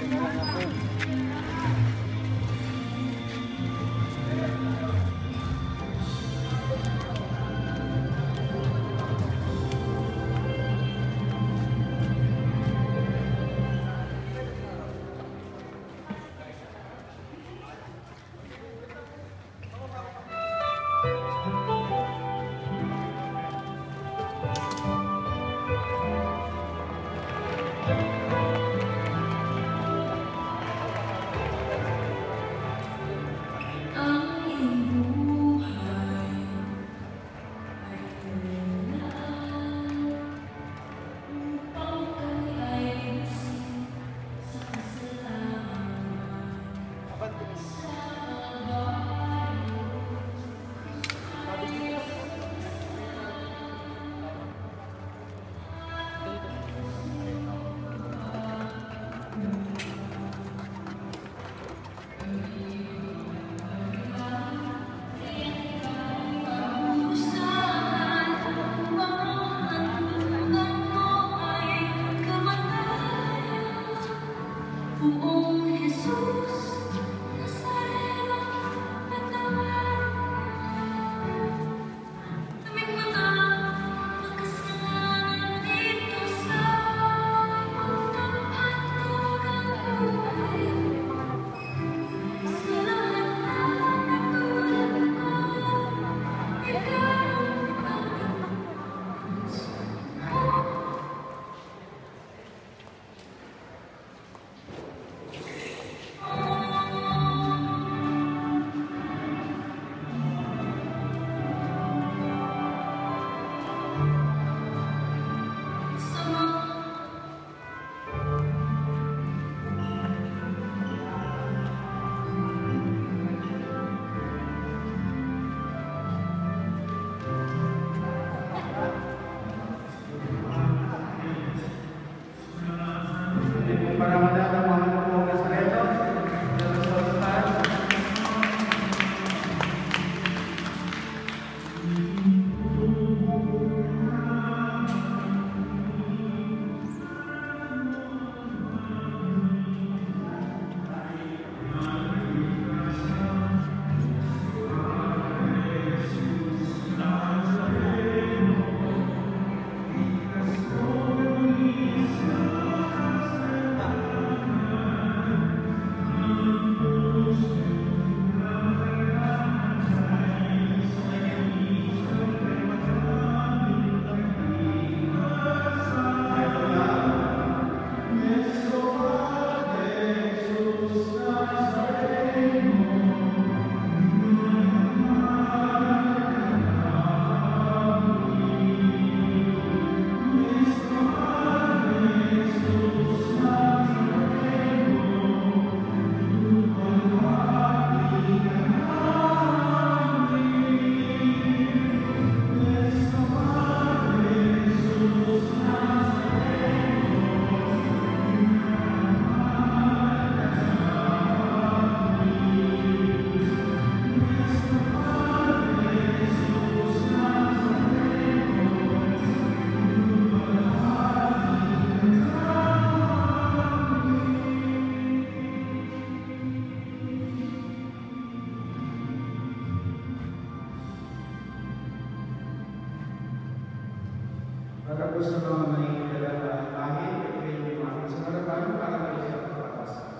Pagkatapos ng mga naikilala na ahin, pagkain yung aking sa harapan para kayo sa pagpapasas.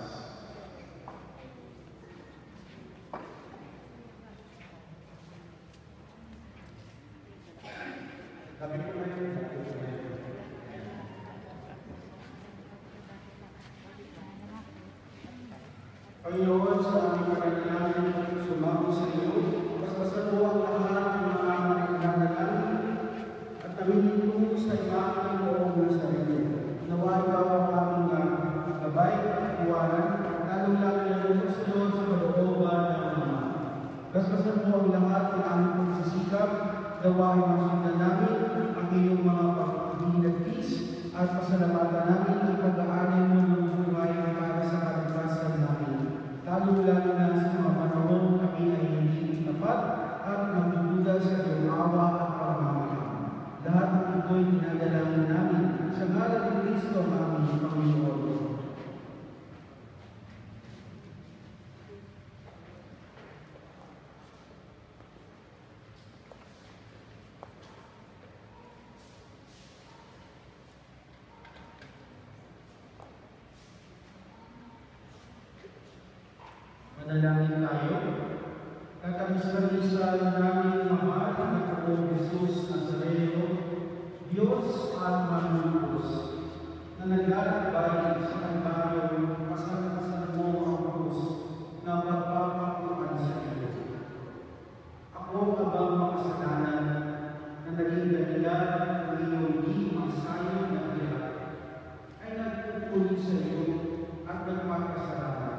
Kapit ko na yun. Panginoon, sa aming pananalangin, sumamo sa iyo, basbasan mo ang lahat ng mga nagdadalangin at aminin mo sa imaang loob ng sarili. Nawa ikaw ang aming gabay at iwanan, lalong-lalo na rin kasunod sa kalooban ng Ama. Basbasan mo ang lahat ng aming pagsisikap, gawain ang sundan namin ang iyong mga paghinagpis at pasalamatan namin ang pag-aanin mo ng buhay para sa kaligtasan namin. Lalo-lalo na sa mga panahon kami ay hindi tapat at nagdududa sa iyong awa at pagmamahal. Lahat ng ito'y dinadalangin namin sa ngalan ni Kristo ang aming Panginoon. Manalangin tayo. Katabis-tabisan namin mahal na Panginoong Jesus Nazareno, Diyos at Manunubos, na naglalakbay sa Kalbaryo kasama mo ang krus na magpapakuan sa iyo. Ako abang makasalanan na naging dahilan ng iyong di masayang na hirap, ay nagpupuli sa iyo at nagpapasalamat.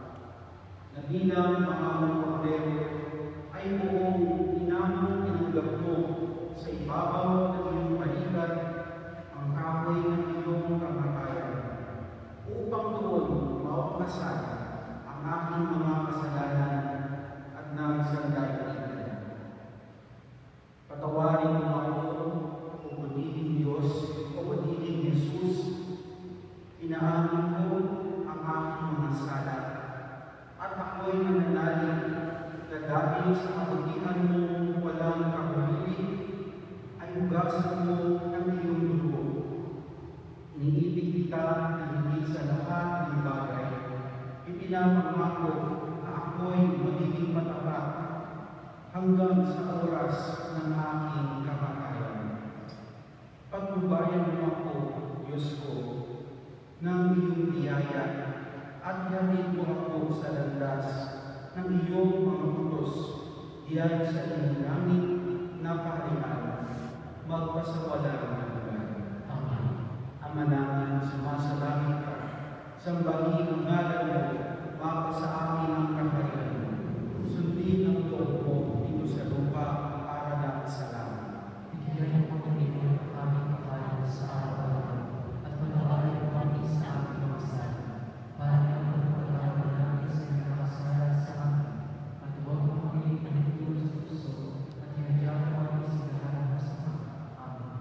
Na bilang mga mongkordero ay buong inamong tinanggap mo sa ibabaw ng iyong balikat ang kahoy ng iyong kamatayan upang doon maupasan ang aking mga kasalanan at nagsandalitan. Patawarin mo ako, o pagiging Diyos, o pagiging Jesus. Inaamin ko ang aking mga sala at ako'y nananalig na dahil sa kabutihan mo walang kahulilig ay hugasan mo ng iyong dugo. Iniibig kita na hindi sa lahat ng bagay. Ipinapangako na ako'y magiging matapat hanggang sa oras ng aking kamatayan. Pagnubayan mo ako, Diyos ko, ng iyong biyaya at yamin mo ako sa landas ng iyong mga utos diyan sa iyong langit na kaharian, magpasawalang hanggan. Amen. Ama namin, sumasalangit ka, sambahin ang ngalan mo, mapasa amin ang kaharian mo. Sundin ang loob mo dito sa lupa para lang sa langit. Bigyan mo kami ng aming pagkain sa araw-araw at patawarin mo kami sa aming mga sala para magpapalaman namin sa iyong kasalanan sa amin at huwag mo kami panitulog sa puso at hinadyakan mo kami sa lahat ng masama. Amen.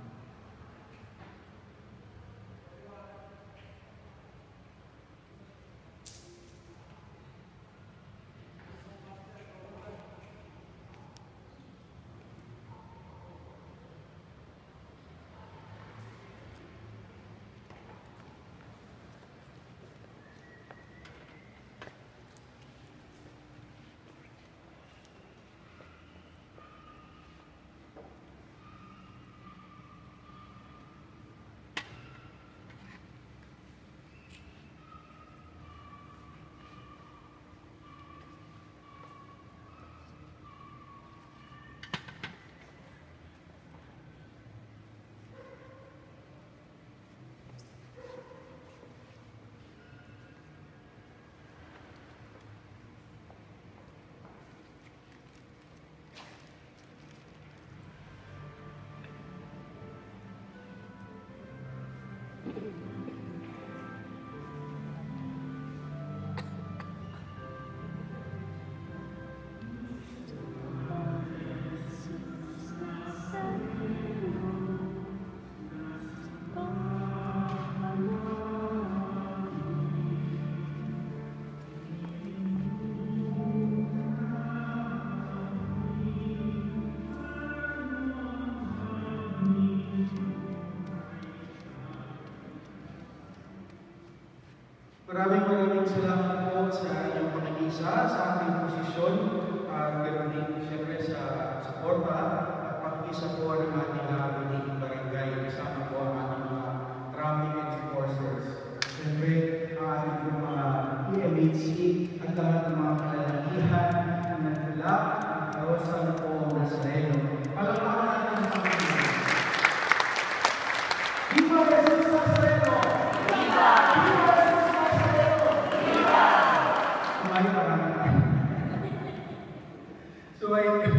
Maraming salamat po sa inyong pakikisa sa ating posisyon at ganoon din siyempre sa suporta at pakikisa po ng ating buting barangay kasama po ang ating mga traffic enforcers. Siyempre, ang ating mga EMHC at lahat ng mga kalalakihan na nagtulak at kawasan po ang Nazareno. Palakpakan natin ang Panginoon. Viva Jesus Nazareno! Viva! Viva! So I